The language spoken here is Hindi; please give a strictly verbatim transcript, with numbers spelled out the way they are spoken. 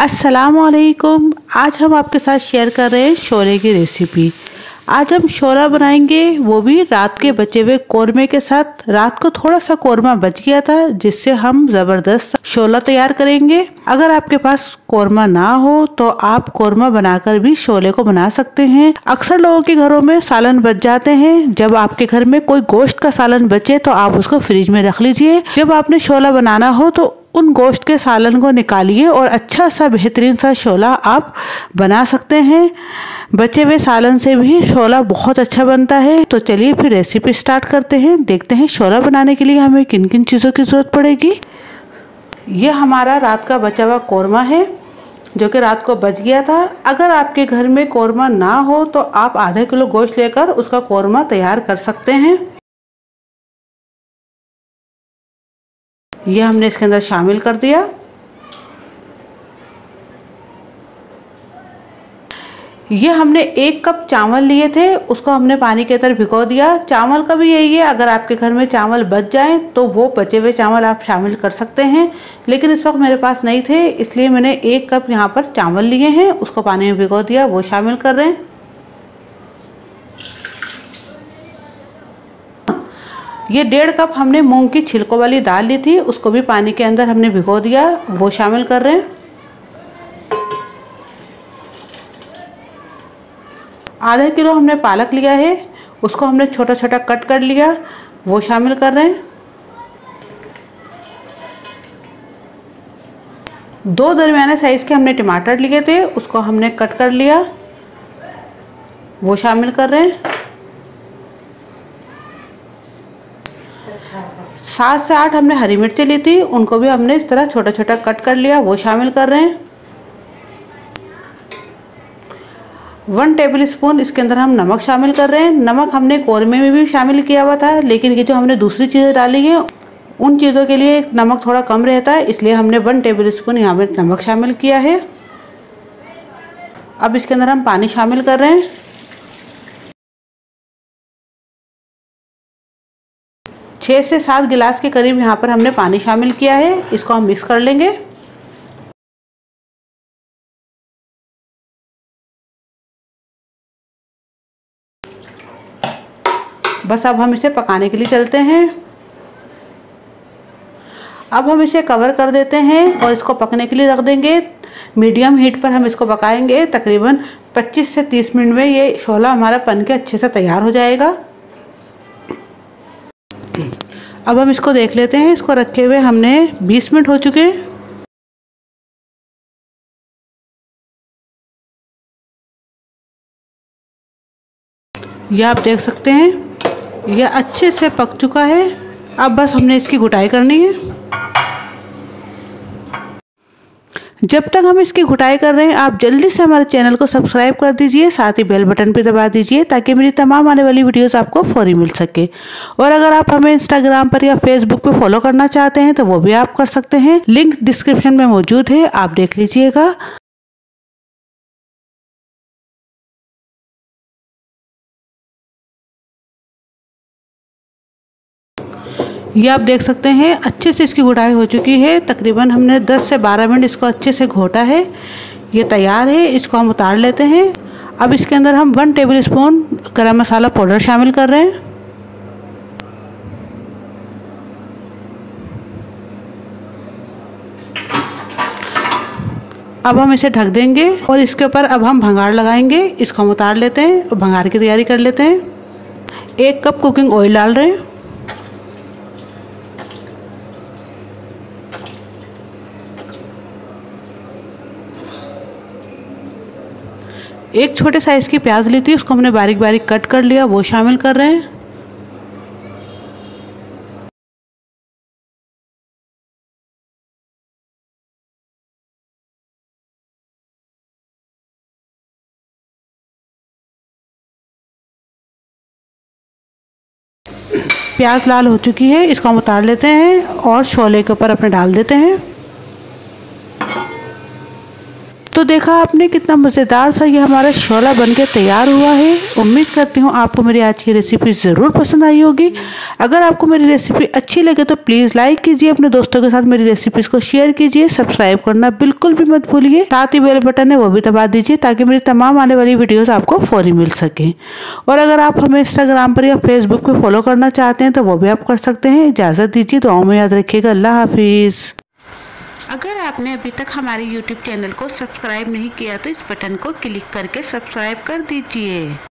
अस्सलामुअलैकुम। आज हम आपके साथ शेयर कर रहे हैं शोले की रेसिपी। आज हम शोला बनाएंगे, वो भी रात के बचे हुए कोरमे के साथ। रात को थोड़ा सा कोरमा बच गया था, जिससे हम ज़बरदस्त शोला तैयार करेंगे। अगर आपके पास कोरमा ना हो तो आप कोरमा बनाकर भी शोले को बना सकते हैं। अक्सर लोगों के घरों में सालन बच जाते हैं। जब आपके घर में कोई गोश्त का सालन बचे तो आप उसको फ्रिज में रख लीजिए। जब आपने शोला बनाना हो तो उन गोश्त के सालन को निकालिए और अच्छा सा बेहतरीन सा शोला आप बना सकते हैं। बचे हुए सालन से भी शोला बहुत अच्छा बनता है। तो चलिए फिर रेसिपी स्टार्ट करते हैं। देखते हैं शोला बनाने के लिए हमें किन किन चीज़ों की ज़रूरत पड़ेगी। ये हमारा रात का बचा हुआ कोरमा है, जो कि रात को बच गया था। अगर आपके घर में कोरमा ना हो तो आप आधा किलो गोश्त लेकर उसका कोरमा तैयार कर सकते हैं। ये हमने इसके अंदर शामिल कर दिया। ये हमने एक कप चावल लिए थे, उसको हमने पानी के अंदर भिगो दिया। चावल का भी यही है, अगर आपके घर में चावल बच जाएं तो वो बचे हुए चावल आप शामिल कर सकते हैं, लेकिन इस वक्त मेरे पास नहीं थे, इसलिए मैंने एक कप यहाँ पर चावल लिए हैं, उसको पानी में भिगो दिया, वो शामिल कर रहे हैं। ये डेढ़ कप हमने मूंग की छिलकों वाली दाल ली थी, उसको भी पानी के अंदर हमने भिगो दिया, वो शामिल कर रहे हैं। आधा किलो हमने पालक लिया है, उसको हमने छोटा छोटा कट कर लिया, वो शामिल कर रहे हैं। दो दरमियाने साइज के हमने टमाटर लिए थे, उसको हमने कट कर लिया, वो शामिल कर रहे हैं। सात से आठ हमने हरी मिर्ची ली थी, उनको भी हमने इस तरह छोटा छोटा कट कर लिया, वो शामिल कर रहे हैं। वन टेबल स्पून इसके अंदर हम नमक शामिल कर रहे हैं। नमक हमने कोरमे में भी शामिल किया हुआ था, लेकिन ये जो हमने दूसरी चीज़ें डाली हैं उन चीज़ों के लिए नमक थोड़ा कम रहता है, इसलिए हमने वन टेबल स्पून यहाँ पर नमक शामिल किया है। अब इसके अंदर हम पानी शामिल कर रहे हैं। छः से सात गिलास के करीब यहाँ पर हमने पानी शामिल किया है, इसको हम मिक्स कर लेंगे। बस अब हम इसे पकाने के लिए चलते हैं। अब हम इसे कवर कर देते हैं और इसको पकने के लिए रख देंगे। मीडियम हीट पर हम इसको पकाएंगे। तकरीबन पच्चीस से तीस मिनट में ये शोला हमारा पन के अच्छे से तैयार हो जाएगा। अब हम इसको देख लेते हैं। इसको रखे हुए हमने बीस मिनट हो चुके हैं। यह आप देख सकते हैं, यह अच्छे से पक चुका है। अब बस हमने इसकी घुटाई करनी है। जब तक हम इसकी घुटाई कर रहे हैं, आप जल्दी से हमारे चैनल को सब्सक्राइब कर दीजिए, साथ ही बेल बटन पे दबा दीजिए, ताकि मेरी तमाम आने वाली वीडियोस आपको फौरी मिल सके। और अगर आप हमें इंस्टाग्राम पर या फेसबुक पे फॉलो करना चाहते हैं तो वो भी आप कर सकते हैं, लिंक डिस्क्रिप्शन में मौजूद है, आप देख लीजिएगा। ये आप देख सकते हैं अच्छे से इसकी घुटाई हो चुकी है। तकरीबन हमने दस से बारह मिनट इसको अच्छे से घोटा है। ये तैयार है, इसको हम उतार लेते हैं। अब इसके अंदर हम वन टेबल स्पून गरम मसाला पाउडर शामिल कर रहे हैं। अब हम इसे ढक देंगे और इसके ऊपर अब हम भंगार लगाएंगे। इसको हम उतार लेते हैं और भंगार की तैयारी कर लेते हैं। एक कप कुकिंग ऑयल डाल रहे हैं। एक छोटे साइज़ की प्याज ली थी, उसको हमने बारीक बारीक कट कर लिया, वो शामिल कर रहे हैं। प्याज लाल हो चुकी है, इसको हम उतार लेते हैं और शोले के ऊपर अपने डाल देते हैं। तो तो देखा आपने कितना मज़ेदार सा ये हमारा शोला बनके तैयार हुआ है। उम्मीद करती हूँ आपको मेरी आज की रेसिपी ज़रूर पसंद आई होगी। अगर आपको मेरी रेसिपी अच्छी लगे तो प्लीज़ लाइक कीजिए, अपने दोस्तों के साथ मेरी रेसिपीज़ को शेयर कीजिए, सब्सक्राइब करना बिल्कुल भी मत भूलिए। साथ ही बेल बटन है वो भी दबा दीजिए ताकि मेरी तमाम आने वाली वीडियोज़ आपको फौरी मिल सकें। और अगर आप हमें इंस्टाग्राम पर या फेसबुक पर फॉलो करना चाहते हैं तो वो भी आप कर सकते हैं। इजाज़त दीजिए, दुआओं में याद रखिएगा। अल्लाह हाफिज़। अगर आपने अभी तक हमारे यूट्यूब चैनल को सब्सक्राइब नहीं किया तो इस बटन को क्लिक करके सब्सक्राइब कर दीजिए।